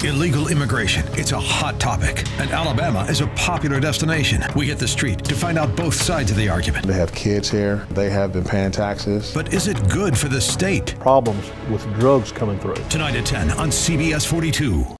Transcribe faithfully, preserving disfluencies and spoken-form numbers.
Illegal immigration, it's a hot topic, and Alabama is a popular destination. We hit the street to find out both sides of the argument. They have kids here. They have been paying taxes. But is it good for the state? Problems with drugs coming through. Tonight at ten on C B S forty-two.